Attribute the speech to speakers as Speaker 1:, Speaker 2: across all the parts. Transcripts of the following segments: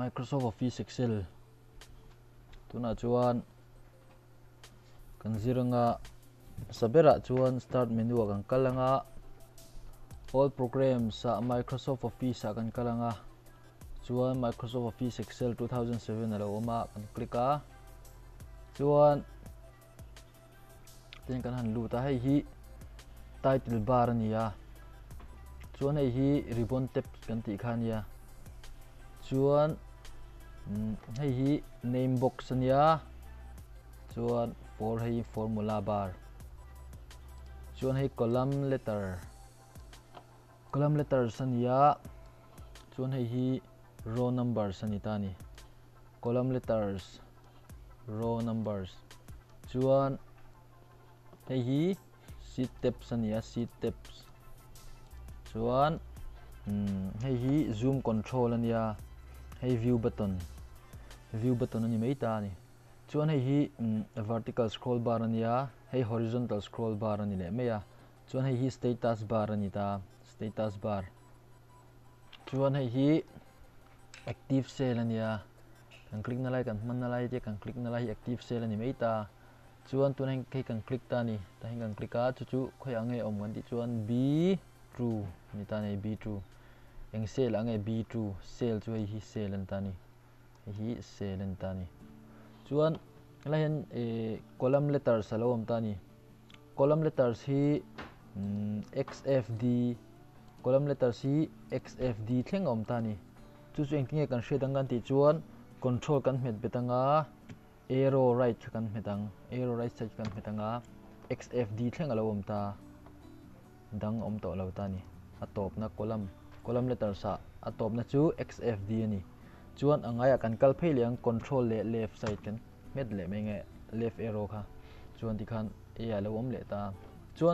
Speaker 1: Microsoft Office Excel tuna chuan kan ziranga sabera chuan start menu kan kalanga all programs sa Microsoft Office kan kalanga chuan Microsoft Office Excel 2007 alo oma kan klika chuan ten kan han lu ta hei hi title bar ania chuan hei hi ribbon tab kan ti khania chuan hei hi name box ania chuan for hei formula bar chuan hei column letters ania chuan hei hi row numbers ani ta ni column letters row numbers chuan hei hi sheet tabs ania sheet tabs chuan hei hi zoom control ania hei view button ani mai ta ni chuan hei hi vertical scroll bar ania hei horizontal scroll bar ani le meya chuan hei hi status bar ani ta status bar chuan hei hi active cell ania kan click na lai kan man na lai te kan click na lai active cell ani mai ta chuan tun hei kai kan click ta ni ta hei kan click a chu khoi ange om kan ti chuan b true ni ta nei b true eng cell ange b true cell chu hei hi cell an ta ni hi cell an ta ni chuan lai hen column letters alo om ta ni column letters hi xfd column letters hi xfd thleng om ta ni chu eng tinge kan hre dang kan ti chuan control kan hmet betanga arrow right kan hmetang arrow right side kan hmetanga xfd thleng alo om ta dang om to lo ta ni atop na column letters a top na chu xfd ani chuan angaya kan kal phei liang control le left side kan met le mai nge left arrow kha chuan ti khan e alo om le ta chuan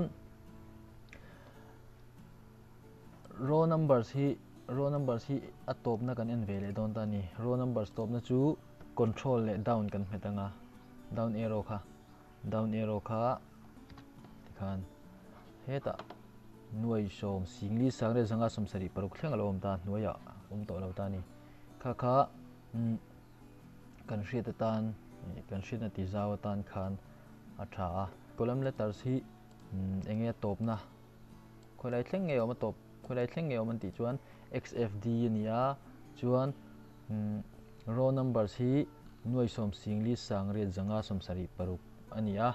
Speaker 1: row numbers hi atop na kan en ve le don ta ni row numbers top na chu control le down kan hmetanga down arrow kha ti khan heta nuai som singli sangre zanga som sari paruk thleng alo om ta nuaya om to lo ta ni kha kan hriat tan kan hriat na ti zaw tan khan a tha column letters hi enge top na kholai thleng nge om top kholai thleng nge om an ti chuan xfd ania chuan row numbers hi nuai som singli sangre zanga som sari paruk ania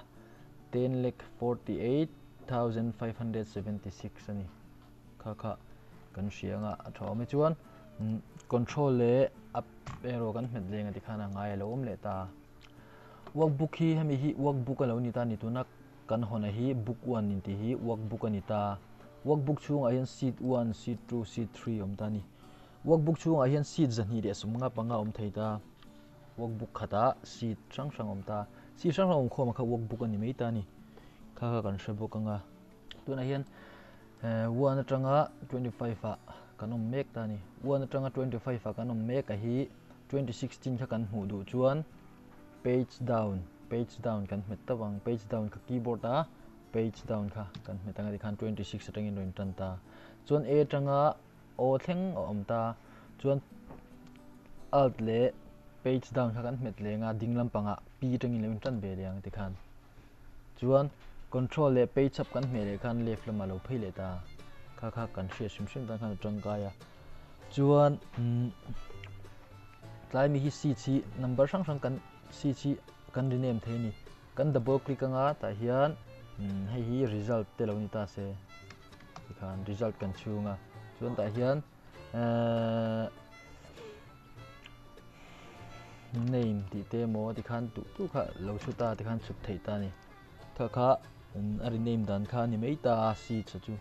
Speaker 1: 10,48,576 ani kha kan hrianga a tha me chuan control le up arrow kan hmet lenga ti khana ngai lo om le ta workbook hi hemi hi workbook alo ni ta ni tuna kan hona hi book 1 ni ti hi workbook ani ta workbook chunga hian sheet 1 sheet 2 sheet 3 om ta ni workbook chunga hian sheet zani de sumnga panga om thei ta workbook khata sheet sang om ta sheet sang om khoma kha workbook ani mai ta ni kha kan hrebok anga tuna hian 1 atanga 25 a kanom mek ta ni 1 atanga 25 a kanom mek a hi 2016 kha kan hmu du chuan page down kan hmet tawang page down kha keyboard a page down kha kan hmetanga ti khan 26 atangin roin tan ta chuan a atanga o thleng om ta chuan alt le page down kha kan hmet lenga dinglam panga p tangin roin tan be liang ti khan chuan control le page up kan hme le khan left lama lo phei le ta kha kan hre sim tan khan tangkaya chuan tlai mi hi si number sang kan si kan rename thei ni kan double click anga ta hian hei hi result te lo ni ta se ti khan result kan chunga chuan ta hian name ti te mo ti khan tu kha lo chu ta ti khan chup thei ta ni kha a rename dan kha ni mai ta si chu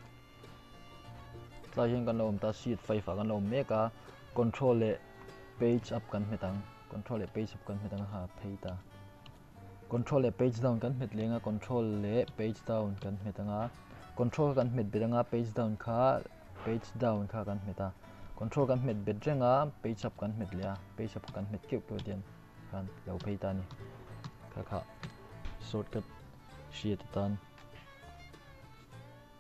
Speaker 1: tlai hian kan lo om ta sheet 5 kan lo meka control le page up kan hmetang control le page up kan hmetang ha phei ta control le page down kan hmet lenga control le page down kan hmetanga control kan hmet bedanga page down kha kan hmeta control kan hmet bedrenga page up kan hmet lea page up kan hmet keu dian kan lo phei ta ni kha shortcut sheet tan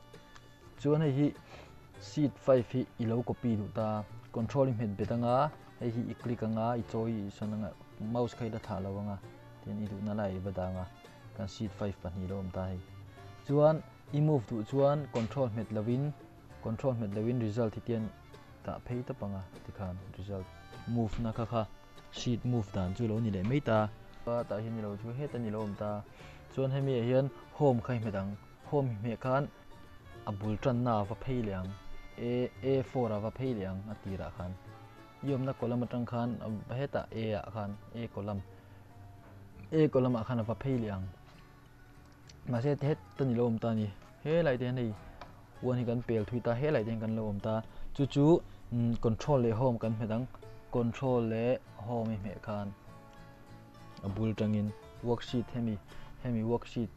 Speaker 1: chuan hei hi sheet 5 hi ilo copy du ta control hmet bedanga hei hi click anga I choi sonanga mouse khai da tha lawanga tin I du na lai badanga kan sheet 5 pani lom ta hei chuan I move tu chuan control met lovin result hi tian ta phei ta panga tikhan result move na kha sheet move dan chu lo ni le mai ta ta hi ni lo chu he ta ni lom ta chuan hemi hian home khai medang home me khan abul tran na va phei liang a4 ava phei liang atira khan yom na column atang khan heta a khan a column khan ava phei liang ma se het tani lom ta ni he lai te nei wan hi kan pel thui ta he lai ten kan lom ta chu control le home kan medang control le home me khan abul tangin worksheet hemi worksheet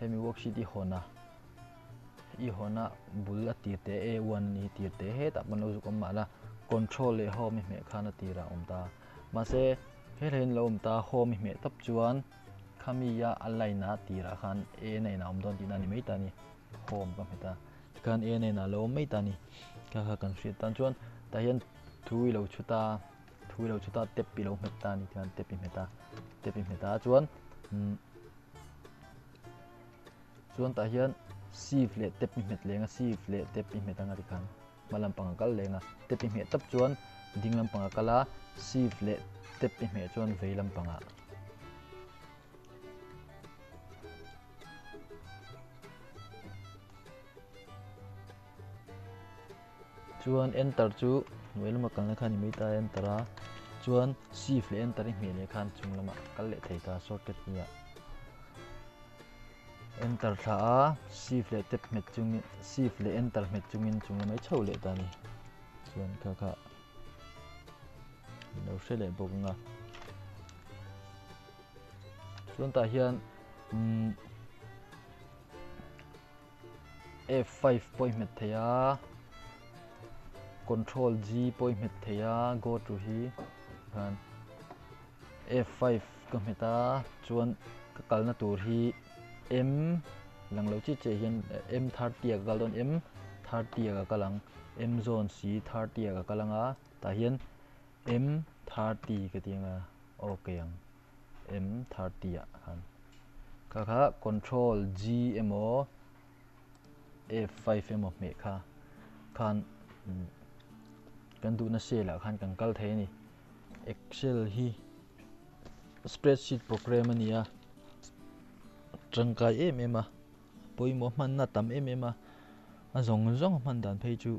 Speaker 1: I hona bul atirte a1 ni tirte he ta man lo kom mala control le home me khana tira omta mase he len lo omta home me tap chuan khamiya alaina tira khan a nei na omdon tin ani meita ni home ka meta kan a nei na lo meita ni ka kan fit tan chuan ta hian thui lo chuta tep pi lo meta ni kan tep pi meta chuan ta hian si fle tep pi met lenga si fle tep pi metanga tikhan malam pangkal lenga tep pi met tap chuan dinglam pangkala si fle tep pi met chuan veilam panga chuan enter chu noilama kalna khani meita enter a chuan si fle enter hi me khan chunglama kal le theita shortcut nia enter tha a si fle tep met chungin si fle enter met chungin chunglamai chho le ta ni chuan kha lo shele bokunga chuan ta hian F5 point met theya control G point met theya go to hi han F5 ka meta chuan ka kalna tur hi M langlo chi che hian M30 ka kaldon M30 ka kalang M zone C30 ka kalanga ta hian M30 ka tinga okay ang M30 han kha control G emo F5 emo me khan kan du na sela khan kan kal the ni Excel hi spreadsheet program ania trangkai em a poimo man na tam em a zong man dan phei chu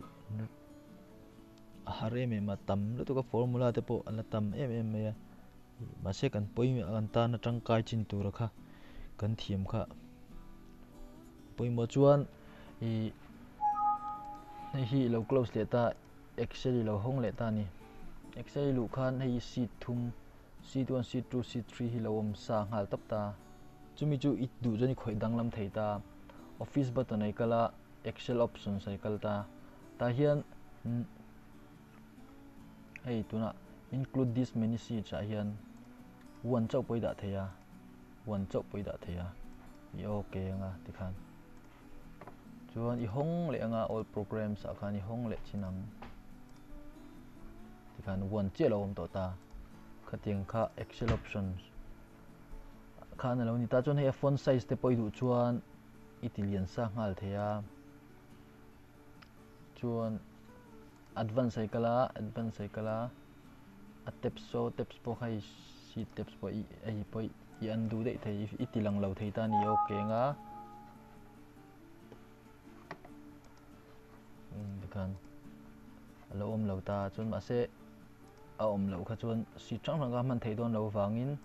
Speaker 1: har em a tam lo to ka formula te po an tam em ya ma se kan poimo an ta na trangkai chin tu ra kha kan thiam kha poimo chuan hi lo close le ta Excel lo hong le ta ni Excel lu khan hei sheet thum sheet 1 sheet 2 sheet 3 hi lo om sa ngal tap ta chumi chu it du jani khoi danglam theita office button ai kala Excel options ai kalta ta hian hei tuna include this many sheets a hian one chau poida theya I okay anga tikhan chuan I hong le anga all programs a khan I hong le chinang tikhan one che lo om to ta khating kha Excel options khan lo ni ta chuan he font size te poi du chuan itilian sa ngal theya chuan advance ai kala a steps po khai si steps po ai poi I undo dei thei itilang lo thei ta ni okay nga tikhan lo om lo ta chuan ma se a om lo kha chuan si chang ranga man thei don lo wangin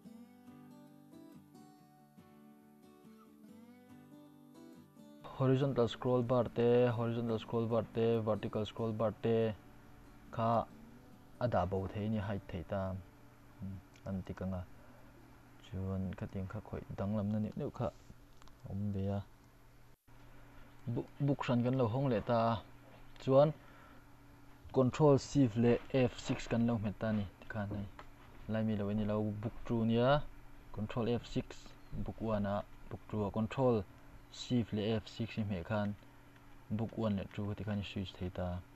Speaker 1: horizontal scroll bar te vertical scroll bar te kha ada bo thei ni height thei ta an tikanga chuan khating kha khoi danglam na ni kha om be a book ran kan lo hong le ta chuan control shift le F6 kan lo meta ni tikhan nei lai mi lo ni lo book 2 nia control F6 book 1 a book 2 control shift le F6 hi me khan book 1 le 2 tikhan switch theita